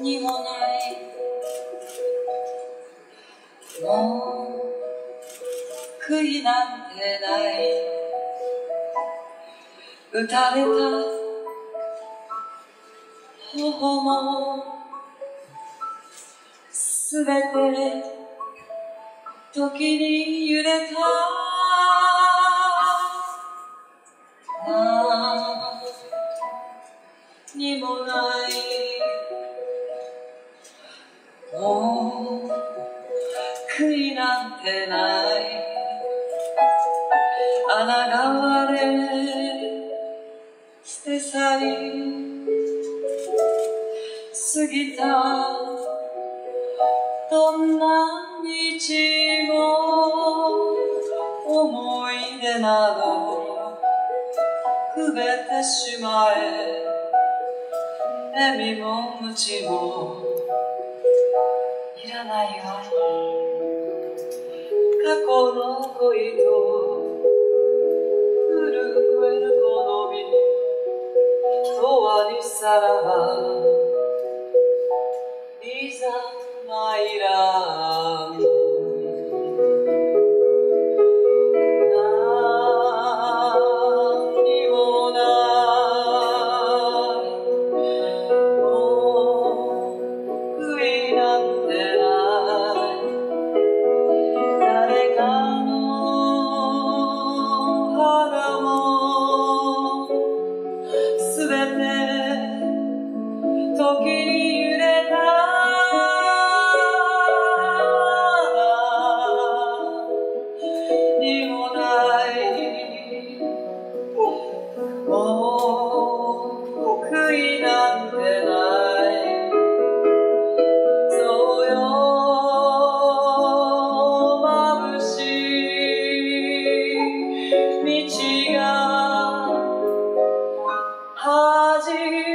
にもないもう悔いなんてない打たれた頬もすべて時に揺れたにもないもう悔いなんてない穴が割れ捨て去り過ぎたどんな道も思い出などくべてしまえ笑みも無知もいらないわ過去の恋と震える好み永遠にさらばいざ参らぬ何もないもう悔いなんてない誰かの肌もすべて時に揺れたにもないもう悔いなんてないそうよ眩しい道が始まる